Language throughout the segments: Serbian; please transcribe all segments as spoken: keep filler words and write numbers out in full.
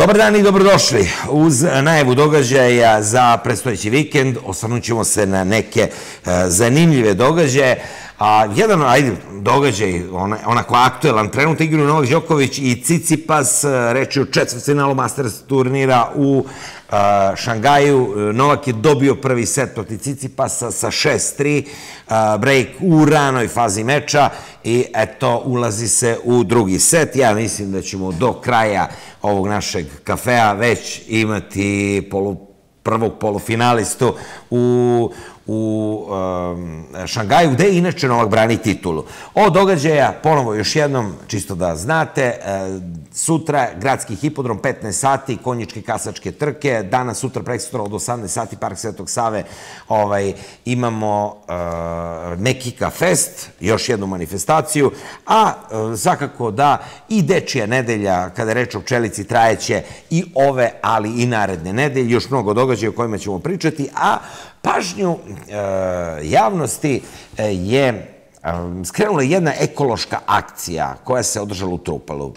Dobar dan i dobrodošli. Uz najavu događaja za predstojeći vikend osvrnut ćemo se na neke zanimljive događaje. A jedan, ajde, događaj, onako aktuelan, trenutno igraju Novak Đoković i Cicipas, reč je o četvrtfinalu Masters turnira u Šangaju. Novak je dobio prvi set protiv Cicipasa sa šest tri, break u ranoj fazi meča i eto, ulazi se u drugi set. Ja mislim da ćemo do kraja ovog našeg kafea već imati prvog polufinalistu u u Šangaju, gde inače Novak brani titulu. Ovo događaja, ponovo još jednom, čisto da znate, sutra gradski hipodrom, petnaest sati, konjičke kasačke trke, danas, sutra, prekosutra od osamnaest sati, Park Svetog Save, imamo Mekika Fest, još jednu manifestaciju, a svakako da i Dečija nedelja, kada je reč o pčelici, trajeće i ove, ali i naredne nedelje, još mnogo događaja o kojima ćemo pričati, a pažnju javnosti je skrenula jedna ekološka akcija koja se održala u Trupalu.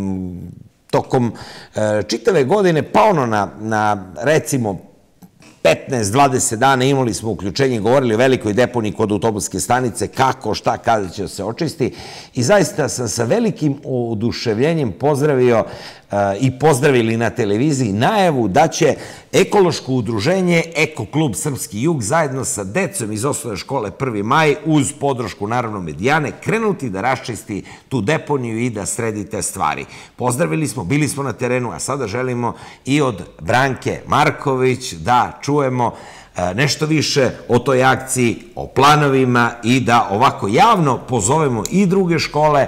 Tokom čitave godine, pa ono na, recimo, petnaest dvadeset dana imali smo uključenje, govorili o velikoj deponiji kod autobuske stanice, kako, šta, kada će se očisti. I zaista sam sa velikim oduševljenjem pozdravio i pozdravili na televiziji najavu da će ekološko udruženje Eko klub Srpski jug zajedno sa decom iz osnovne škole prvi maj uz podršku naravno Medijane krenuti da raščisti tu deponiju i da sredi te stvari. Pozdravili smo, bili smo na terenu, a sada želimo i od Branke Marković da čujemo nešto više o toj akciji, o planovima i da ovako javno pozovemo i druge škole,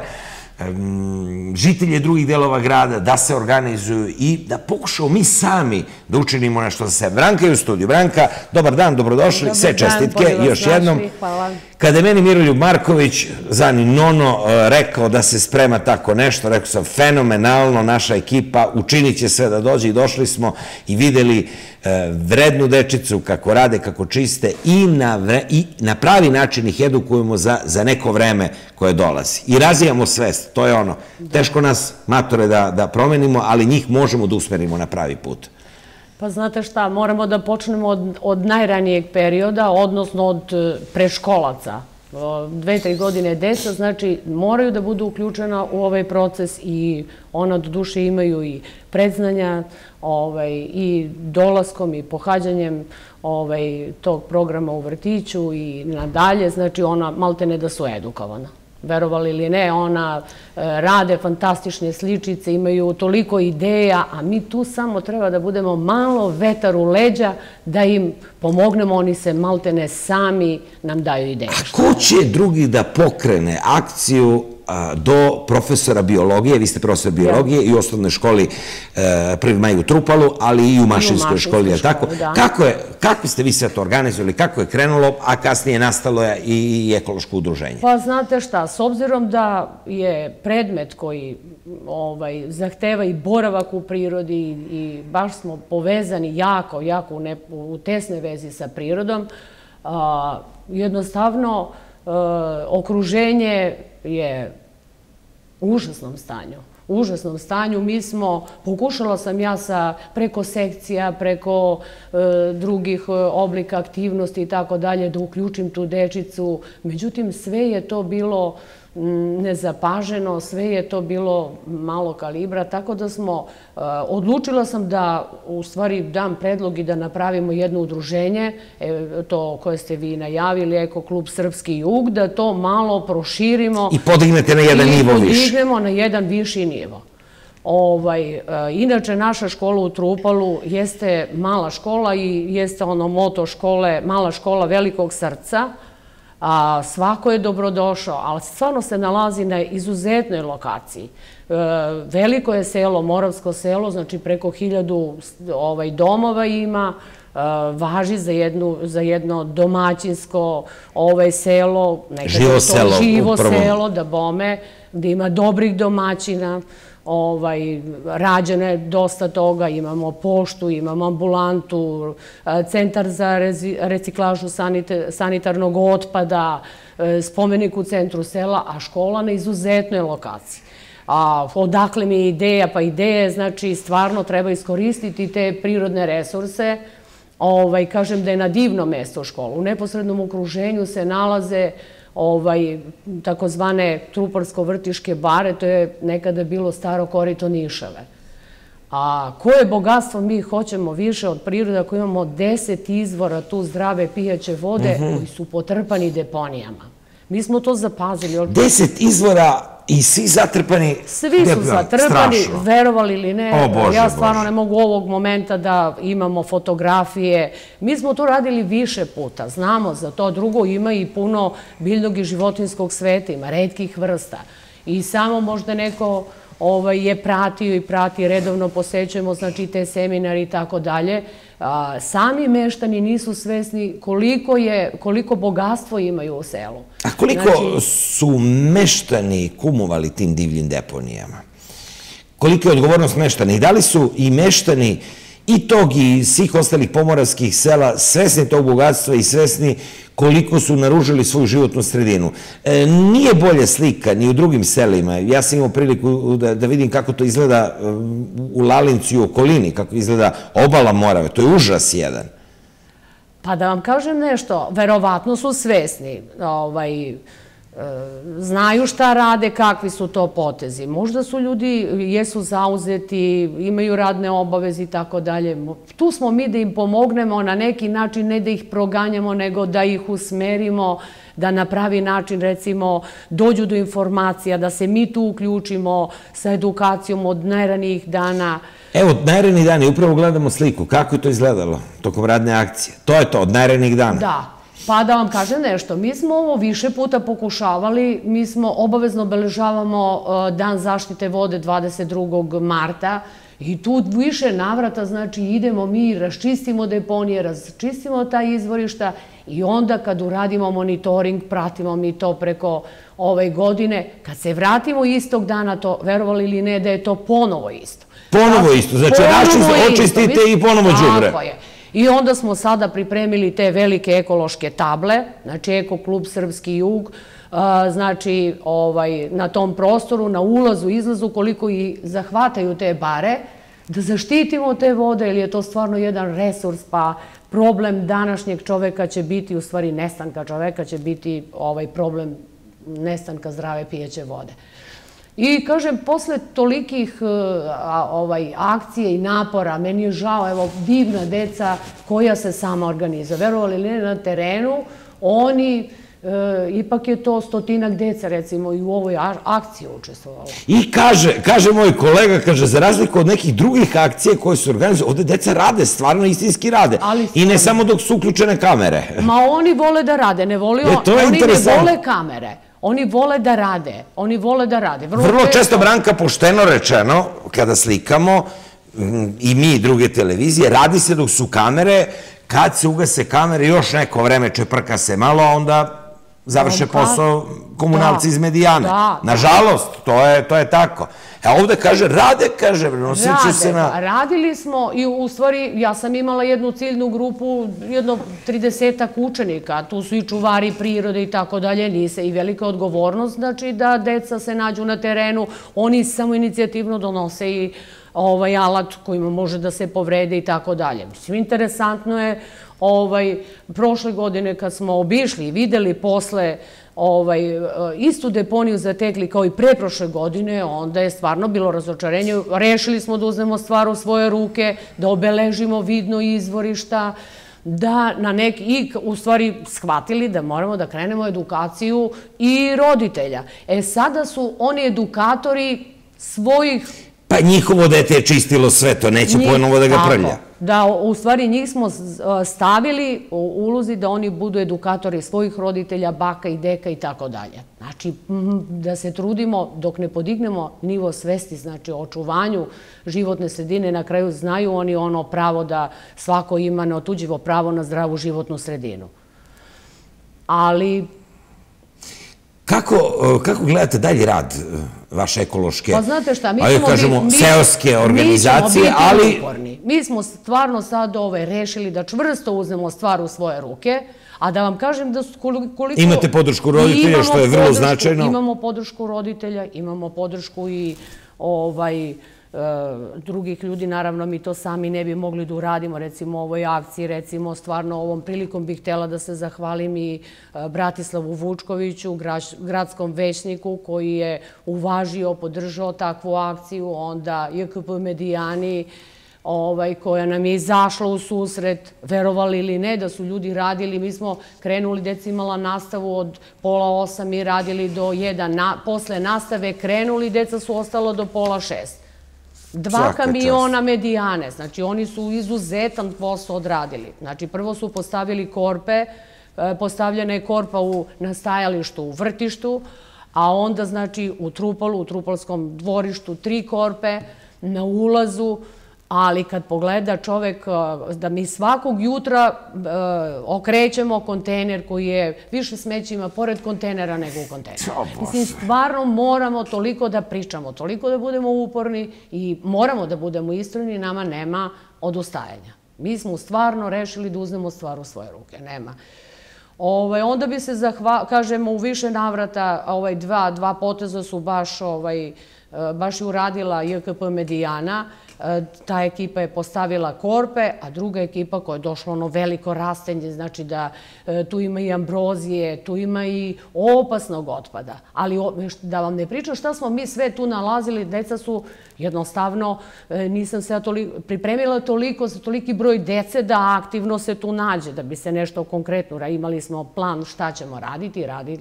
žitelje drugih delova grada da se organizuju i da pokušamo mi sami da učinimo nešto za sebe. Branka je u studiju. Branka, dobar dan, dobrodošli, sve čestitke još jednom. Kada je meni Miroljub Marković, zvani Nono, rekao da se sprema tako nešto, rekao sam fenomenalno, naša ekipa učinit će sve da dođe i došli smo i videli vrednu dečicu, kako rade, kako čiste i na pravi način ih edukujemo za neko vreme koje dolazi. I razvijamo svest, to je ono. Teško nas, matore, da promenimo, ali njih možemo da usmerimo na pravi put. Pa znate šta, moramo da počnemo od najranijeg perioda, odnosno od preškolaca. Dve, tri godine deca, znači moraju da budu uključena u ovaj proces i ona do duše imaju i predznanja i dolaskom i pohađanjem tog programa u vrtiću i nadalje, znači ona maltene da su edukovana. Verovali ili ne, ona rade fantastične sličice, imaju toliko ideja, a mi tu samo treba da budemo malo vetar u leđa, da im pomognemo, oni se maltene sami nam daju ideje. A ko će drugi da pokrene akciju do profesora biologije, vi ste profesor biologije i u osnovnoj školi prvi maj u Trupalu, ali i u Mašinskoj školi, je tako? Kako ste vi sve to organizovali, kako je krenulo, a kasnije nastalo je i ekološko udruženje? Pa znate šta, s obzirom da je predmet koji zahteva i boravak u prirodi i baš smo povezani jako, jako u tesnoj vezi sa prirodom, jednostavno okruženje je u užasnom stanju. U užasnom stanju. Mi smo, pokušala sam ja sa preko sekcija, preko drugih oblika aktivnosti i tako dalje da uključim tu dečicu. Međutim, sve je to bilo nezapaženo, sve je to bilo malo kalibra, tako da smo, odlučila sam da u stvari dam predlog i da napravimo jedno udruženje, to koje ste vi najavili, Eko klub Srpski jug, da to malo proširimo. I podignete na jedan nivo više. I podignemo na jedan viši nivo. Inače, naša škola u Trupalu jeste mala škola i jeste ono moto škole, mala škola velikog srca. Svako je dobrodošao, ali stvarno se nalazi na izuzetnoj lokaciji. Veliko je selo, Moravsko selo, znači preko hiljadu domova ima, važi za jedno domaćinsko selo, živo selo, živo selo, da bome, gde ima dobrih domaćina, rađeno je dosta toga, imamo poštu, imamo ambulantu, centar za reciklažu sanitarnog otpada, spomenik u centru sela, a škola na izuzetnoj lokaciji. odakle mi je ideja, pa ideje, znači stvarno treba iskoristiti te prirodne resurse. Kažem da je na divno mesto škola. U neposrednom okruženju se nalaze takozvane Truparsko-Vrtiške bare, to je nekada bilo staro korito Nišave. A koje bogatstvo mi hoćemo više od prirode ako imamo deset izvora tu zdrave pijaće vode koji su potrpani deponijama. Mi smo to zapazili. Deset izvora i svi zatrpani? Svi su zatrpani, verovali ili ne. Ja stvarno ne mogu ovog momenta da imamo fotografije. Mi smo to radili više puta, znamo za to. Drugo, ima i puno biljnog i životinskog sveta, ima retkih vrsta. I samo možda neko je pratio i prati, redovno posećujemo, znači te seminari i tako dalje. Sami meštani nisu svesni koliko bogatstvo imaju u selu. A koliko su meštani kumovali tim divljim deponijama? Kolika je odgovornost meštana? I da li su i meštani i tog i svih ostalih pomoravskih sela svesni tog bogatstva i svesni koliko su naružili svoju životnu sredinu? Nije bolja slika ni u drugim selima. Ja sam imao priliku da vidim kako to izgleda u Lalincu i u okolini, kako izgleda obala Morave. To je užas jedan. Pa da vam kažem nešto, verovatno su svesni. Znaju šta rade, kakvi su to potezi. Možda su ljudi, jesu zauzeti, imaju radne obaveze i tako dalje. Tu smo mi da im pomognemo na neki način, ne da ih proganjamo, nego da ih usmerimo, da na pravi način, recimo, dođu do informacija, da se mi tu uključimo sa edukacijom od najranijih dana. Evo, od najranijih dana, upravo gledamo sliku. Kako je to izgledalo tokom radne akcije? To je to, od najranijih dana. Da. Pa da vam kažem nešto, mi smo ovo više puta pokušavali, mi smo obavezno obeležavamo Dan zaštite vode dvadeset drugog marta i tu više navrata, znači idemo mi, raščistimo deponije, raščistimo ta izvorišta i onda kad uradimo monitoring, pratimo mi to preko ove godine, kad se vratimo istog dana, to verovali ili ne da je to ponovo isto. Ponovo isto, znači očistite i ponovo đubre. Tako je. I onda smo sada pripremili te velike ekološke table, znači Eko-klub Srpski jug, znači na tom prostoru, na ulazu, izlazu, koliko i zahvataju te bare, da zaštitimo te vode, jer je to stvarno jedan resurs, pa problem današnjeg čoveka će biti, u stvari nestanka čoveka će biti problem nestanka zdrave pijeće vode. I kažem, posle tolikih akcije i napora, meni je žao, evo, divna deca koja se sama organizuje. Verovali ili ne, na terenu, oni, ipak je to stotinak deca, recimo, i u ovoj akciji učestvovalo. I kaže, kaže moj kolega, kaže, za razliku od nekih drugih akcije koje su organizuju, ovde deca rade, stvarno istinski rade. I ne samo dok su uključene kamere. Ma oni vole da rade, ne vole, oni ne vole kamere. Oni vole da rade, oni vole da rade. Vrlo često, Branka, pošteno rečeno, kada slikamo, i mi i druge televizije, radi se dok su kamere, kad se ugase kamere, još neko vreme čeprka se malo, a onda završe posao komunalci iz Medijane. Nažalost, to je tako. A ovde kaže, rade, kaže, noseći se na... Rade, radili smo i u stvari, ja sam imala jednu ciljnu grupu, jedno tridesetak učenika, tu su i čuvari prirode i tako dalje, nise i velika odgovornost, znači da deca se nađu na terenu, oni samo inicijativno donose i alat kojima može da se povrede i tako dalje. Mislim, interesantno je, prošle godine kad smo obišli i videli posle istu deponiju zatekli kao i preprošle godine, onda je stvarno bilo razočarenje. Rešili smo da uzmemo stvar u svoje ruke, da obeležimo vidno izvorišta, da na neki, i u stvari shvatili da moramo da krenemo edukaciju i roditelja. E sada su oni edukatori svojih... Pa njihovo dete je čistilo sve to, neće ponovo da ga prlja. Da, u stvari njih smo stavili u ulozi da oni budu edukatori svojih roditelja, baka i deka i tako dalje. Znači, da se trudimo dok ne podignemo nivo svesti, znači o očuvanju životne sredine, na kraju znaju oni ono pravo da svako ima neotuđivo pravo na zdravu životnu sredinu. Ali... Kako gledate dalji rad vaše ekološke, pa znate šta, mi kažemo, seoske organizacije, ali... Mi smo stvarno sad rešili da čvrsto uzmemo stvar u svoje ruke, A da vam kažem da koliko... Imate podršku roditelja, što je vrlo značajno. Imamo podršku roditelja, imamo podršku i drugih ljudi. Naravno, mi to sami ne bi mogli da uradimo, recimo u ovoj akciji, recimo stvarno ovom prilikom bih htjela da se zahvalim i Bratislavu Vučkoviću, gradskom većniku koji je uvažio, podržao takvu akciju, onda J K P Medijani, koja nam je izašla u susret, verovali ili ne, da su ljudi radili. Mi smo krenuli, deca imala nastavu od pola osam i radili do jedan. Posle nastave krenuli, deca su ostalo do pola šest. Dva kamiona Medijane, znači oni su izuzetan posao odradili. Znači prvo su postavili korpe, postavljena je korpa na stajalištu u vrtištu, a onda znači u Trupalu, u Trupalskom dvorištu tri korpe, na ulazu, ali kad pogleda čovek da mi svakog jutra okrećemo kontejner koji je više smeća ima pored kontejnera nego u kontejneru. Mislim, stvarno moramo toliko da pričamo, toliko da budemo uporni i moramo da budemo istrajni, nama nema odustajanja. Mi smo stvarno rešili da uzmemo stvar u svoje ruke, nema. Onda bi se, kažemo, u više navrata, dva poteza su baš baš je uradila J K P Medijana. Ta ekipa je postavila korpe, a druga ekipa koja je došla ono veliko rastenje, znači da tu ima i ambrozije, tu ima i opasnog otpada. Ali da vam ne pričam šta smo mi sve tu nalazili, deca su jednostavno, nisam se pripremila toliko za toliki broj dece da aktivno se tu nađe, da bi se nešto konkretno, imali smo plan šta ćemo raditi i raditi.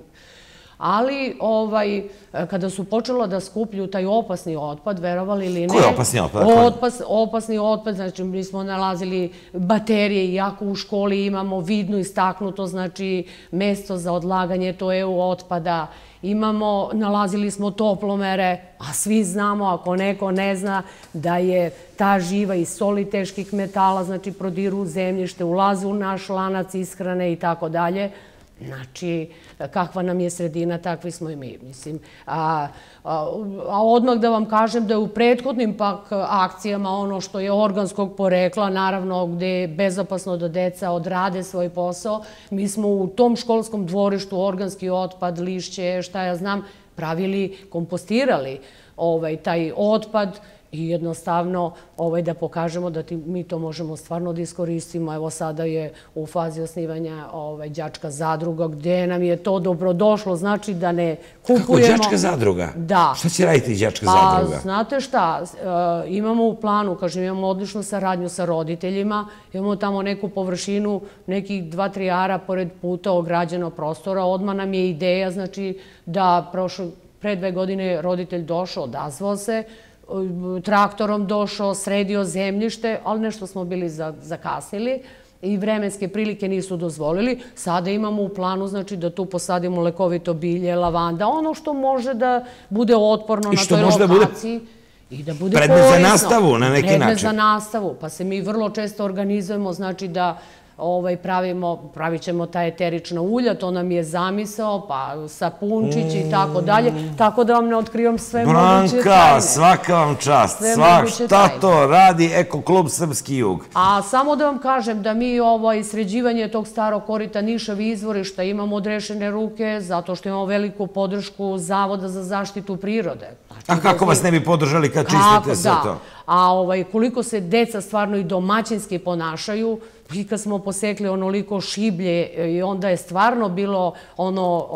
Ali kada su počela da skuplju taj opasni otpad, verovali ili ne... Koji je opasni otpad? Opasni otpad, znači mi smo nalazili baterije, iako u školi imamo vidno istaknuto, znači mesto za odlaganje to E U otpada, imamo, nalazili smo toplomere, a svi znamo, ako neko ne zna, da je ta živa i soli teških metala, znači prodiru u zemljište, ulaze u naš lanac ishrane i tako dalje. Znači, kakva nam je sredina, takvi smo i mi, mislim. A odmah da vam kažem da je u prethodnim pak akcijama ono što je organskog porekla, naravno gde je bezopasno da deca odrade svoj posao, mi smo u tom školskom dvorištu organski otpad, lišće, šta ja znam, pravili, kompostirali taj otpad i jednostavno da pokažemo da mi to možemo stvarno da iskoristimo. Evo sada je u fazi osnivanja đačka zadruga gde nam je to dobrodošlo, znači da ne kupujemo... Kako đačka zadruga? Da. Šta će raditi đačka zadruga? Pa, znate šta, imamo u planu, kažem, imamo odličnu saradnju sa roditeljima, imamo tamo neku površinu, nekih dva, tri ara pored puta ograđeno prostora, odmah nam je ideja, znači da pre dve godine roditelj došao, odazvao se, traktorom došao, sredio zemljište, ali nešto smo bili zakasnili i vremenske prilike nisu dozvolili. Sada imamo u planu da tu posadimo lekovito bilje, lavanda, ono što može da bude otporno na toj lokaciji i da bude korisno. Predmet za nastavu na neki način. Predmet za nastavu, pa se mi vrlo često organizujemo, znači da pravit ćemo ta eterična ulja, to nam je zamisao, pa sapunčići i tako dalje, tako da vam ne otkrivam sve moguće tajne. Branka, svaka vam čast, šta to radi Eko klub Srpski jug? A samo da vam kažem da mi sređivanje tog starog korita Nišavi izvorišta imamo odrešene ruke zato što imamo veliku podršku Zavoda za zaštitu prirode. A kako vas ne bi podržali kad čistite sve to? A koliko se deca stvarno i domaćinski ponašaju, i kad smo posekli onoliko šiblje i onda je stvarno bilo ono,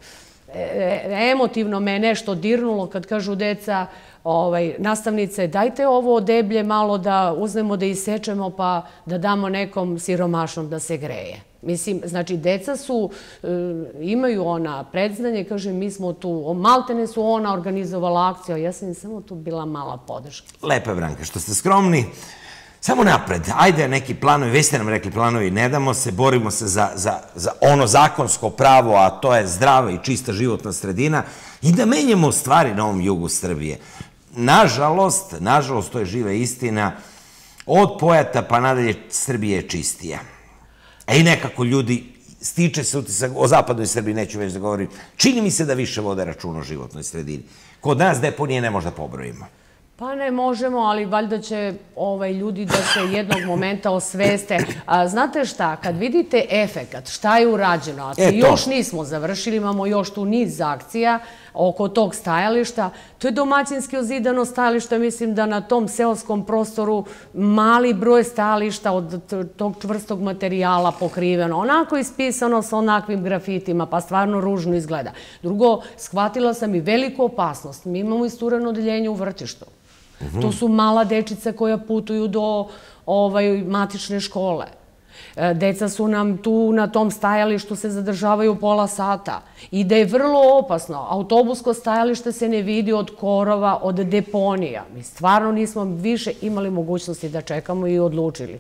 emotivno me nešto dirnulo kad kažu deca, nastavnice, dajte ovo deblje malo da uzmemo da isečemo pa da damo nekom siromašnom da se greje. Mislim, znači, deca su, imaju ona predznanje, kažem, mi smo tu, maltene su ona organizovala akciju, a ja sam im samo tu bila mala podrška. Lepo, Branka, što ste skromni. Samo napred, ajde neki planovi, već ste nam rekli planovi, ne damo se, borimo se za ono zakonsko pravo, a to je zdrava i čista životna sredina i da menjamo stvari na ovom jugu Srbije. Nažalost, nažalost, to je živa istina, od Pojata pa nadalje Srbije je čistija. A i nekako ljudi, stiče se utisak, o zapadnoj Srbiji neću već da govorim, čini mi se da više vode računa o životnoj sredini. Kod nas deponije ne možda pobrojimo. Pa ne možemo, ali valjda će ljudi da se jednog momenta osveste. Znate šta, kad vidite efekat, šta je urađeno, a to još nismo završili, imamo još tu niz akcija oko tog stajališta, to je domaćinski ozidano stajalište, mislim da na tom seoskom prostoru mali broj stajališta od tog čvrstog materijala pokriveno, onako ispisano sa onakvim grafitima, pa stvarno ružno izgleda. Drugo, shvatila sam i veliku opasnost. Mi imamo istureno odeljenje u vrtištu. To su mala dečica koja putuju do matične škole. Deca su nam tu na tom stajalištu se zadržavaju pola sata i da je vrlo opasno. Autobusko stajalište se ne vidi od korova, od deponija. Mi stvarno nismo više imali mogućnosti da čekamo i odlučili.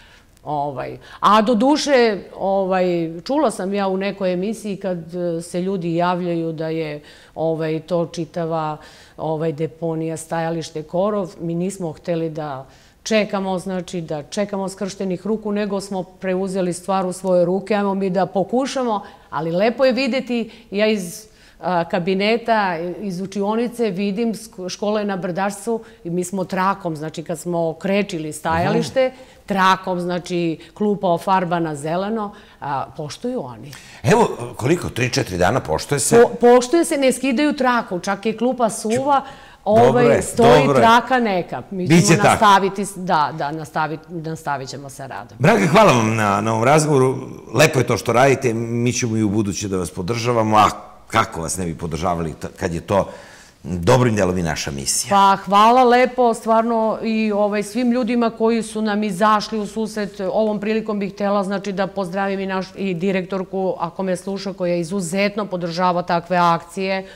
A do duše, čula sam ja u nekoj emisiji kad se ljudi javljaju da je to čitava deponija, stajalište, korov, mi nismo hteli da čekamo, znači da čekamo skrštenih ruku, nego smo preuzeli stvar u svoje ruke, ajmo mi da pokušamo, ali lepo je videti, ja iz kabineta, iz učionice vidim, škola je na Brdašcu i mi smo trakom, znači kad smo krečili stajalište, trakom, znači klupa ofarbana zeleno, poštuju oni. Evo, koliko, tri četiri dana poštuje se? Poštuje se, ne skidaju traku, čak je klupa suva, stoji traka neka. Mi ćemo nastaviti, da, da, nastavit ćemo sa radom. Branka, hvala vam na ovom razgovoru. Lepo je to što radite, mi ćemo i u buduće da vas podržavamo, a kako vas ne bi podržavali kad je to dobrim delom i naša misija. Pa hvala lepo, stvarno i svim ljudima koji su nam izašli u susret. Ovom prilikom bih htjela znači da pozdravim i direktorku, ako me sluša, koja izuzetno podržava takve akcije.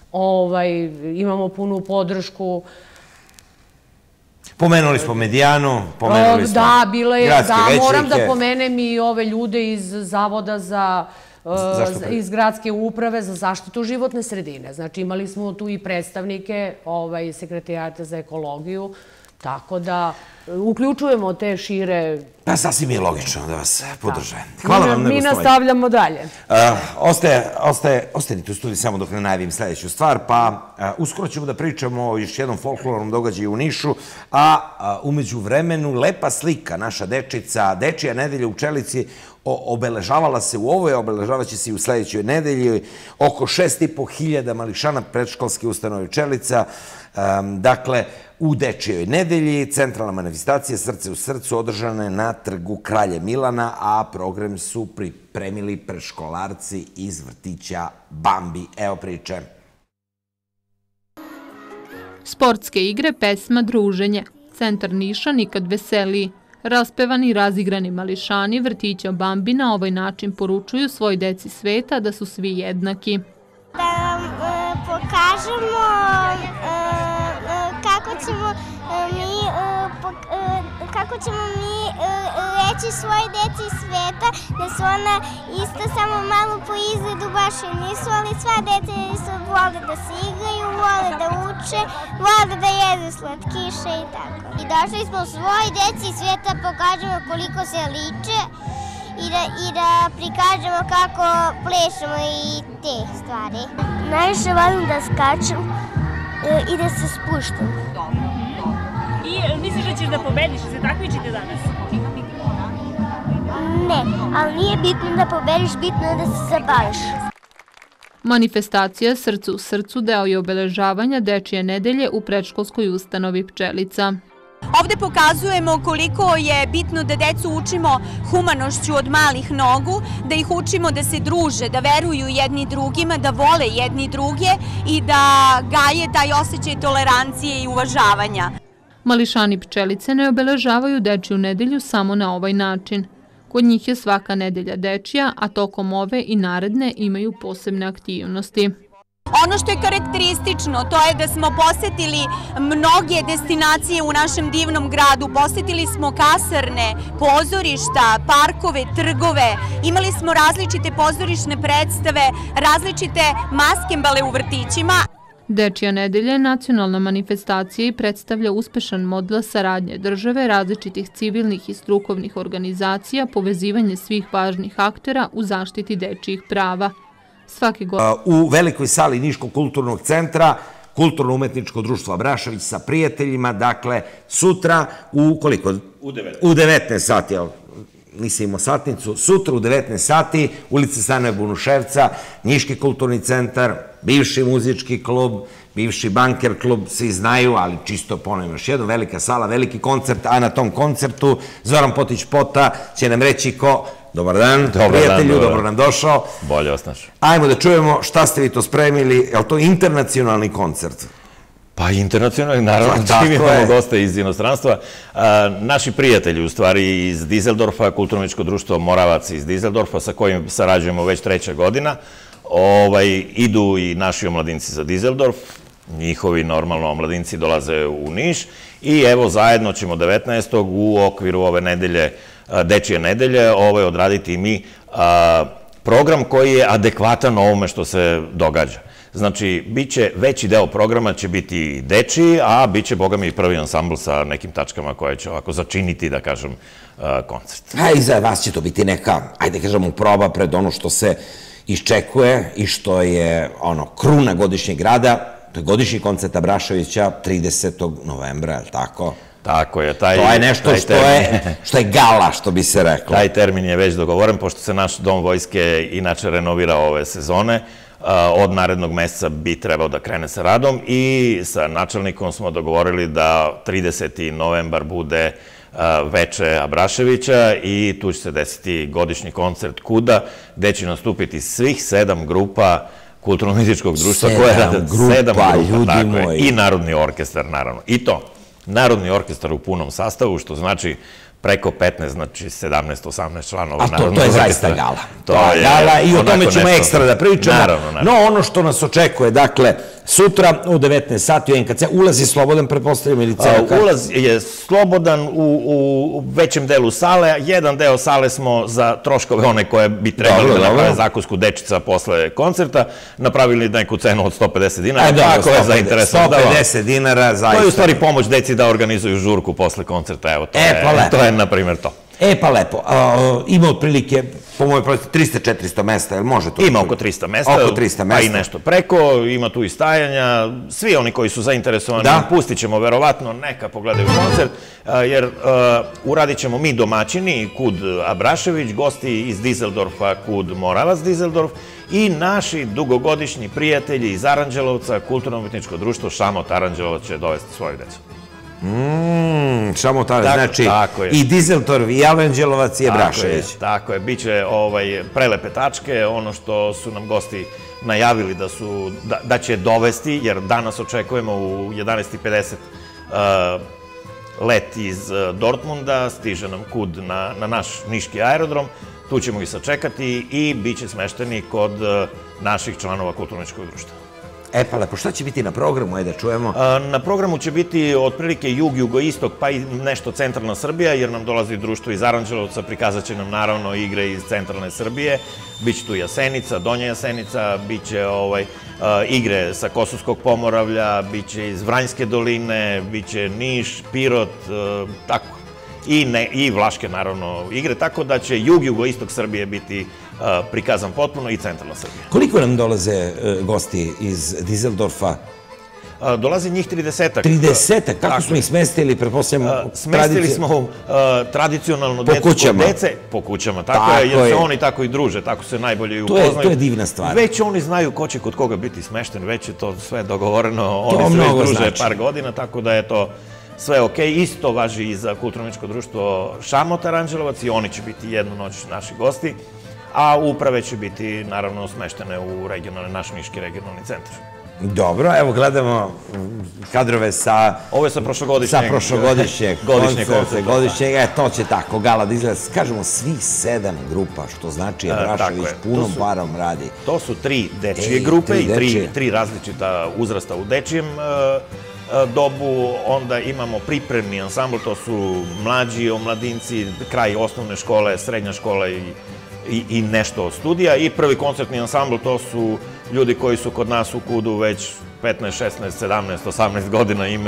Imamo punu podršku. Pomenuli smo Medijanu, pomenuli smo gradske većnike. Da, moram da pomenem i ove ljude iz Zavoda za iz gradske uprave za zaštitu životne sredine. Znači imali smo tu i predstavnike sekretarijata za ekologiju, tako da uključujemo te šire... Pa sasvim je logično da vas podržajem. Hvala vam. Mi nastavljamo dalje. Ostanite u studiju samo dok ne najavim sljedeću stvar, pa uskoro ćemo da pričamo o još jednom folklornom događaju u Nišu, a umeđu vremenu lepa slika, naša dečica, Dečija nedelja u Pčelici, obeležavala se u ovoj, obeležavaće se i u sljedećoj nedelji, oko šest i po hiljada mališana predškolske ustanove Pčelica, dakle, u Dečijoj nedelji, centralna manifestacija Srce u srcu održana je na trgu Kralja Milana, a program su pripremili predškolarci iz vrtića Bambi. Evo priče. Sportske igre, pesma, druženje. Centar Niša nikad veseliji. Raspevani i razigrani mališani vrtića Bambi na ovaj način poručuju svoj deci sveta da su svi jednaki. Da pokažemo kako ćemo mi kako ćemo mi reći svoje deci sveta da su ona isto samo malo po izgledu baš i nisu, ali sva deca vole da se igraju, vole da uče, vole da jedu slatkiše i tako. I došli smo svoj deci sveta pokažemo koliko se liče i da prikažemo kako plešemo i te stvari. Najviše volim da skačem i da se spuštam. I misliš da ćeš da pobediš, da se takmičite danas? Ne, ali nije bitno da pobediš, bitno je da se zabaviš. Manifestacija Srce u srcu deo je obeležavanja Dečije nedelje u predškolskoj ustanovi Pčelica. Ovde pokazujemo koliko je bitno da decu učimo humanošću od malih nogu, da ih učimo da se druže, da veruju jedni drugima, da vole jedni druge i da gaje taj osjećaj tolerancije i uvažavanja. Mališani Pčelice ne obeležavaju Dečiju nedelju samo na ovaj način. Kod njih je svaka nedelja dečija, a tokom ove i naredne imaju posebne aktivnosti. Ono što je karakteristično, to je da smo posetili mnoge destinacije u našem divnom gradu. Posetili smo kasarne, pozorišta, parkove, trgove. Imali smo različite pozorišne predstave, različite maskembale u vrtićima. Dečija nedelja je nacionalna manifestacija i predstavlja uspešan model saradnje države, različitih civilnih i strukovnih organizacija, povezivanje svih važnih aktera u zaštiti dečijih prava. U velikoj sali Niškog kulturnog centra Kulturno-umetničko društvo Abrašević sa prijateljima, dakle, sutra u koliko? U devetnaest. U devetnaest sati, evo, nisi imao satnicu, sutra u devetnaest sati, ulica Stanoje Bunuševca, Niški kulturni centar, bivši muzički klub, bivši banker klub, svi znaju, ali čisto ponovim još jednom, velika sala, veliki koncert, a na tom koncertu Zoran Potić-Pota će nam reći ko, dobar dan, prijatelju, dobro nam došao. Bolje vas našao. Ajmo da čujemo šta ste vi to spremili, je li to internacionalni koncert? Pa internacionalni, naravno, čim imamo goste iz inostranstva. Naši prijatelji, u stvari, iz Dizeldorfa, Kulturno-umetničko društvo Moravac iz Dizeldorfa, sa kojim sarađujemo već treća godina, idu i naši omladinci za Dizeldorf, njihovi normalno omladinci dolaze u Niš i evo zajedno ćemo devetnaestog u okviru ove nedelje, Dečije nedelje, odraditi mi program koji je adekvatan ovome što se događa. Znači, bit će, veći deo programa će biti dečiji, a bit će, boga mi, i prvi ansambl sa nekim tačkama koje će ovako začiniti, da kažem, koncert. A i za vas će to biti neka, ajde kažemo, proba pred ono što se iščekuje i što je, ono, kruna godišnjeg rada, to je godišnji koncert Abraševića, tridesetog novembra, je li tako? Tako je. To je nešto što je gala, što bi se reklo. Taj termin je već dogovoren, pošto se naš Dom vojske inače renovira ove sezone. Od narednog meseca bi trebao da krene sa radom i sa načelnikom smo dogovorili da trideseti novembar bude veče Abraševića i tu će se desiti godišnji koncert KUD-a, gde će nastupiti svih sedam grupa Kulturno-umetničkog društva. Sedam grupa, ljudi moji. I Narodni orkestar, naravno. I to, Narodni orkestar u punom sastavu, što znači preko petnaest, znači sedamnaest osamnaest članova. A to je zaista gala. To je gala i o tome ćemo ekstra da pričamo. No, ono što nas očekuje, dakle, sutra u devetnaest sati u en ka ce, ulaz je slobodan, pretpostavljam, ili cena karta? Ulaz je slobodan u većem delu sale. Jedan deo sale smo za troškove one koje bi trebali da naprave zakusku dečica posle koncerta napravili neku cenu od sto pedeset dinara. Tako je zainteresovan. sto pedeset dinara, zaista. To je u stvari pomoć deci da organizuju žurku posle koncerta. Evo, to je, na primjer, to. E, pa lepo. Ima otprilike, po mojoj prosti, trista do četiristo mesta, jel može to? Ima oko trista mesta, pa i nešto preko, ima tu i stajanja. Svi oni koji su zainteresovani, pustit ćemo verovatno, neka pogledaju koncert, jer uradit ćemo mi domaćini, KUD Abrašević, gosti iz Dizeldorfa, KUD Moravac Dizeldorf i naši dugogodišnji prijatelji iz Aranđelovca, Kulturno-umetničko društvo Šamot Aranđelovac će dovesti svoju decu. Mmm, Šamotare, znači i Dizeldorf, i Aranđelovac, i Abrašević. Tako je, bit će prelepe tačke, ono što su nam gosti najavili da će dovesti, jer danas očekujemo u jedanaest i pedeset let iz Dortmunda, stiže nam KUD na naš niški aerodrom, tu ćemo ih sačekati i bit će smešteni kod naših članova Kulturno-umetničkog društva. E pa lepo, šta će biti na programu, ajde da čujemo? Na programu će biti otprilike jug, jugoistok, pa i nešto centralna Srbija, jer nam dolazi društvo iz Aranđelovca, prikazat će nam naravno igre iz centralne Srbije, bit će tu Jasenica, Donja Jasenica, bit će igre sa Kosovskog Pomoravlja, bit će iz Vranjske doline, bit će Niš, Pirot, tako. I Vlaške, naravno, igre, tako da će jug, jugoistok Srbije biti prikazan potpuno i centralna Srbija. Koliko nam dolaze gosti iz Dizeldorfa? Dolazi njih tridesetak. Tridesetak? Kako smo ih smestili, pretpostavljam? Smestili smo tradicionalno decu kod dece. Po kućama, tako je, jer se oni tako i druže, tako se najbolje i upoznaju. To je divna stvar. Već oni znaju ko će kod koga biti smešten, već je to sve dogovoreno, oni se već druže par godina, tako da je to sve okej. Isto važi i za Kulturno-umetničko društvo Šamot Aranđelovac i oni će biti jednu noć naši gosti, a uprave će biti naravno smeštene u naš niški regionalni centar. Dobro, evo gledamo kadrove sa... Ovo je sa prošlogodišnjeg... Sa prošlogodišnjeg koncerta, godišnjeg, e, to će tako, gala da izgleda, kažemo, svih sedam grupa, što znači Abrašević punom parom radi. To su tri dečije grupe i tri različita uzrasta u dečijem dobu, onda imamo pripremni ansambl, to su mlađi omladinci, kraj osnovne škole, srednja škola i nešto od studija, i prvi koncertni ansambl, to su ljudi koji su kod nas u KUD-u već petnaest, šesnaest, sedamnaest, osamnaest godina, ima ih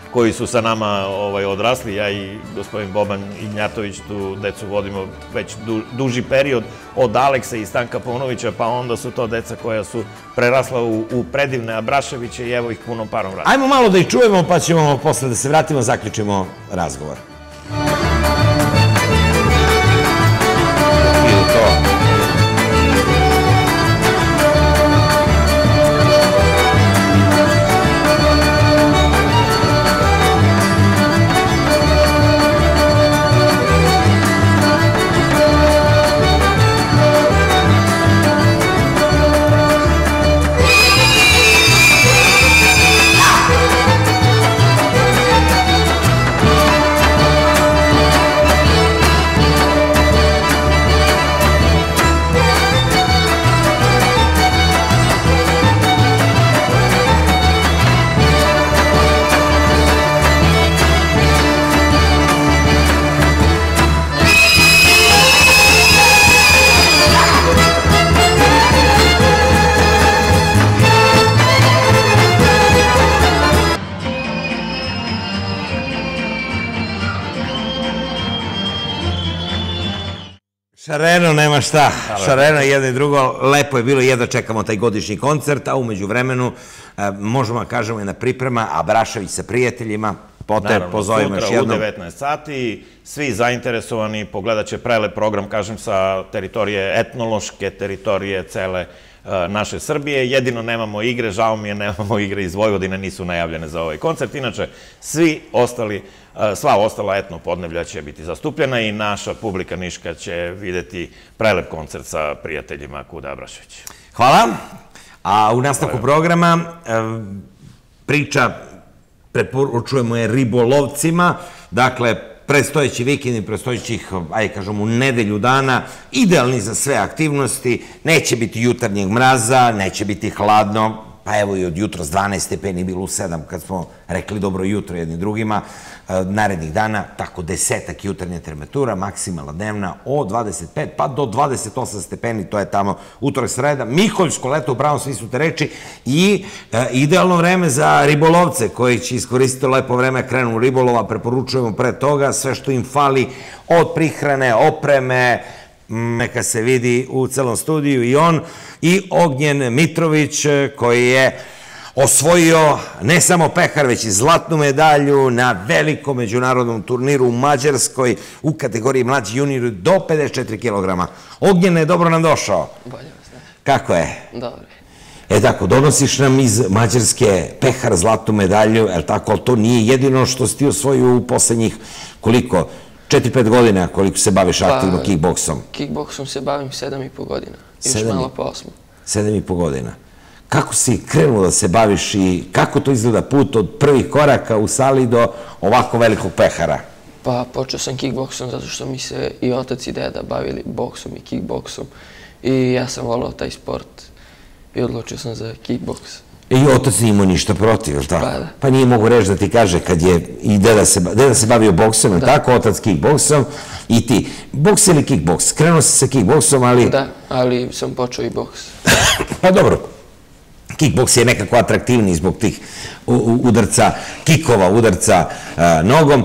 koji su sa nama odrasli. Ja i gospodin Boban Ignjatović tu decu vodimo već duži period, od Aleksa i Stanka Paunovića, pa onda su to deca koja su prerasla u predivne Abraševiće i evo ih punom parom radi. Ajmo malo da ih čujemo, pa ćemo posle da se vratimo, zaključimo razgovor. Šareno, nema šta. Šareno, jedno i drugo, lepo je bilo, jedno čekamo taj godišnji koncert, a umeđu vremenu možemo da kažemo jedna priprema, Abrašević sa prijateljima, potem pozovimo još jednom. Naravno, sutra u devetnaest sati, svi zainteresovani pogledat će prelep program, kažem, sa teritorije, etnološke teritorije cele naše Srbije. Jedino nemamo igre, žao mi je, nemamo igre iz Vojvodine, nisu najavljene za ovaj koncert. Inače, svi ostali, sva ostala etno podneblja će biti zastupljena i naša publika niška će videti prelep koncert sa prijateljima Kuda Abrašević. Hvala. A u nastavku programa priča preporučujemo je ribolovcima, dakle, predstojeći vikend i predstojećih, ajde kažem, u nedelju dana, idealni za sve aktivnosti, neće biti jutarnjeg mraza, neće biti hladno, pa evo i od jutra s dvanaest stepeni, bilo u sedam kad smo rekli dobro jutro jednim drugima, narednih dana, tako desetak jutarnja temperatura, maksimalna dnevna od dvadeset pet pa do dvadeset osam stepeni, to je tamo utorak, sreda, Miholjsko leto u pravom smislu te reči i idealno vreme za ribolovce koji će iskoristiti lepo vreme, krenu ribolova, preporučujemo pre toga sve što im fali od prihrane, opreme, neka se vidi u celom studiju i on i Ognjen Mitrović koji je osvojio ne samo pehar, već i zlatnu medalju na velikom međunarodnom turniru u Mađarskoj u kategoriji mlađi junior do pedeset četiri kilograma. Ognjene, dobro nam došao. Bolje vas da. Kako je? Dobro. E tako, donosiš nam iz Mađarske pehar, zlatnu medalju, je li tako, ali to nije jedino što si ti osvojio u poslednjih koliko? četiri pet godina koliko se baviš aktivno kickboksom? Kickboksom se bavim sedam i po godina. Još malo po osmo. Sedam i po godina. Kako si krenuo da se baviš i kako to izgleda put od prvih koraka u sali do ovako velikog pehara? Pa počeo sam kickboksom zato što mi se i otac i deda bavili boksom i kickboksom i ja sam volao taj sport i odlučio sam za kickboks. I otac nije imao ništa protiv, je li tako? Pa da. Pa nije mogu reći da ti kaže kad je i deda se bavio boksom, je li tako? Otac kickboksom i ti. Boks ili kickboks? Krenuo si sa kickboksom, ali... Da, ali sam počeo i boks. Pa dobro. Kickboks je nekako atraktivniji zbog tih udarca, kikova, udarca nogom.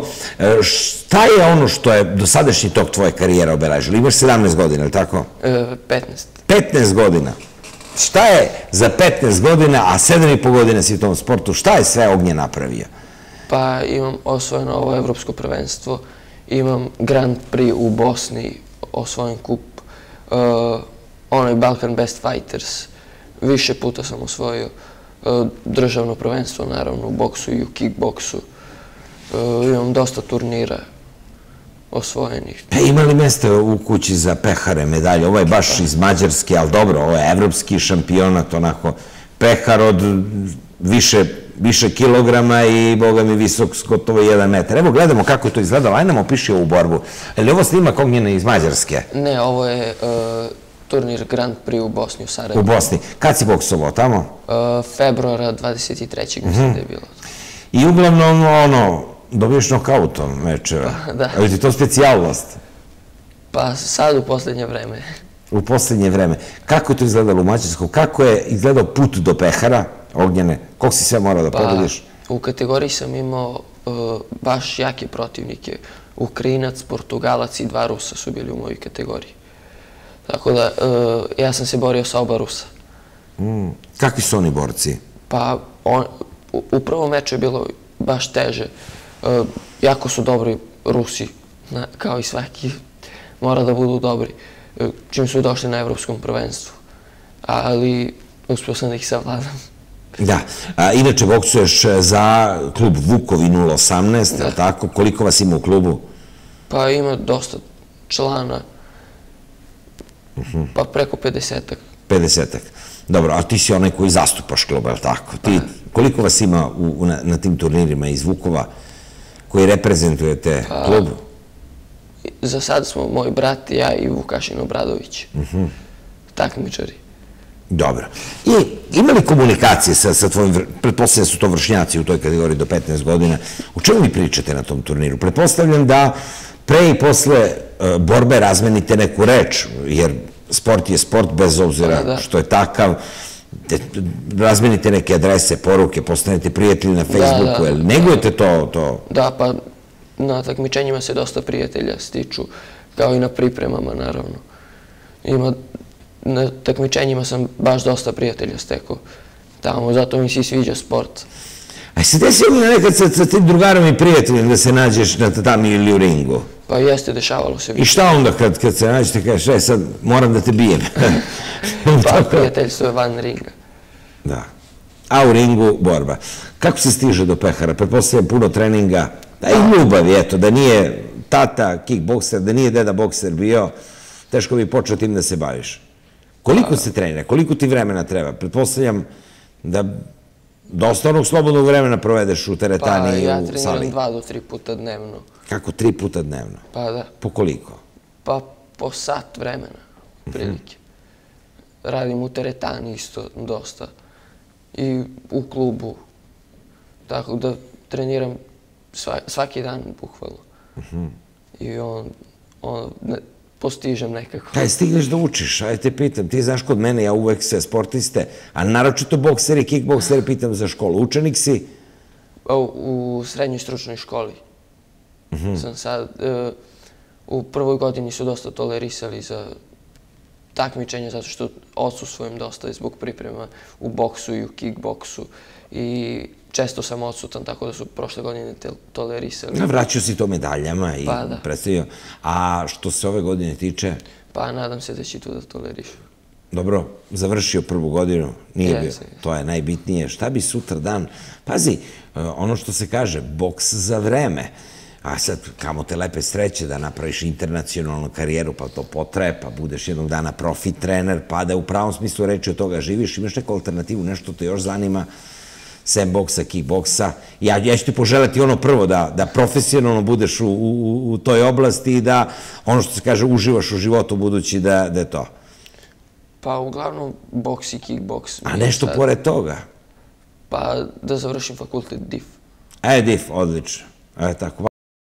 Šta je ono što je dosadašnji tok tvoje karijera obeležilo? Imaš sedamnaest godina, je li tako? petnaest. petnaest godina. Šta je za petnaest godina, a sedam i po godina si u tom sportu, šta je sve Ognjen napravio? Pa imam osvojeno ovo evropsko prvenstvo, imam Grand Prix u Bosni, osvojen kup, onaj Balkan Best Fighters, više puta sam osvojio državno prvenstvo, naravno, u boksu i u kickboksu. Imam dosta turnira osvojenih. Pa ima li mesta u kući za pehare, medalje? Ovo je baš iz Mađarske, ali dobro, ovo je evropski šampionat, onako, pehar od više kilograma i, boga mi, visok gotovo jedan metar. Evo, gledamo kako je to izgledalo. Ajde nam opiši ovu borbu. Je li ovo snimak Ognjena iz Mađarske? Ne, ovo je turnir Grand Prix u Bosni, u Sarajevu. U Bosni. Kad si boksovao tamo? Februara dvadeset trećeg mislim da je bilo. I uglavnom, ono, dobiješ nokautom mečeva. Da. Ali ti to specijalnost? Pa sad u poslednje vreme. U poslednje vreme. Kako je to izgledalo u Mađarsku? Kako je izgledao put do pehara, Ognjene? Koliko si sve morao da pobediš? U kategoriji sam imao baš jake protivnike. Ukrajinac, Portugalac i dva Rusa su bili u mojoj kategoriji. Tako da, ja sam se borio sa oba Rusa. Kakvi su oni borci? Pa, u prvom meču je bilo baš teže. Jako su dobri Rusi, kao i svaki. Mora da budu dobri. Čim su došli na evropskom prvenstvu. Ali uspio sam da ih savladam. Da. Inače, boksuješ za klub Vukovi nula osamnaest, je li tako? Koliko vas ima u klubu? Pa ima dosta člana. Pa preko pedesetak. pedesetak. Dobro, a ti si onaj koji zastupaš klub, je li tako? Koliko vas ima na tim turnirima iz Vukova koji reprezentujete klub? Za sad smo moj brat, ja i Vukašin Obradović. Takmičari. Dobro. I ima li komunikacije sa tvojim, pretpostavljam su to vršnjaci u toj kategoriji do petnaest godina, u čemu vi pričate na tom turniru? Pretpostavljam da pre i posle borbe razmenite neku reč, jer sport je sport bez obzira što je takav, razmenite neke adrese, poruke, postanete prijatelji na Facebooku, jel negujete to? Da, pa na takmičenjima se dosta prijatelja stiču, kao i na pripremama, naravno. Ima Na takmičenjima sam baš dosta prijatelja stekao tamo, zato mi se i sviđa sport. A si desio li nekad sa tim drugarom i prijateljem da se nađeš na tatami ili u ringu? Pa jeste, dešavalo se. I šta onda kad se nađete, kažeš, e sad moram da te bijem? Pa prijateljstvo je van ringa. Da. A u ringu borba. Kako se stiže do pehara? Pretpostavljam puno treninga, da i ljubavi, eto, da nije tata kickbokser, da nije deda bokser bio, teško bi počeo tim da se baviš. Koliko se trenira? Koliko ti vremena treba? Pretpostavljam da dosta onog slobodnog vremena provedeš u teretani i u sali. Pa ja treniram dva do tri puta dnevno. Kako tri puta dnevno? Pa da. Po koliko? Pa po sat vremena, prilike. Radim u teretani isto dosta. I u klubu. Tako da treniram svaki dan, bukvalno. I on postižem nekako. Kaj, stigneš da učiš, ajde te pitam, ti znaš kod mene, ja uvek sve sportiste, a naročito bokseri, kickbokseri, pitam za školu. Učenik si? U srednjoj stručnoj školi sam sad. U prvoj godini su dosta tolerisali za takmičenje, zato što odsustvujem dosta zbog priprema u boksu i u kickboksu. I često sam odsutan, tako da su prošle godine tolerisali. Vraćao si to medaljama i predstavio. A što se ove godine tiče? Pa nadam se da će tu da tolerišu. Dobro, završio prvu godinu, nije bio, to je najbitnije. Šta bi sutra dan? Pazi, ono što se kaže, boks za vreme. A sad, kamo te lepe sreće da napraviš internacionalnu karijeru, pa to potraje, pa budeš jednog dana profi trener, pa da u pravom smislu reči od toga živiš, imaš neku alternativu, nešto te još zanima, sem boksa, kickboksa. Ja ću ti poželjeti ono prvo, da profesionalno budeš u toj oblasti i da, ono što se kaže, uživaš u životu budući da je to. Pa uglavnom boks i kickboks. A nešto pored toga? Pa da završim fakultet D I F. E, D I F, odlično. E, tako.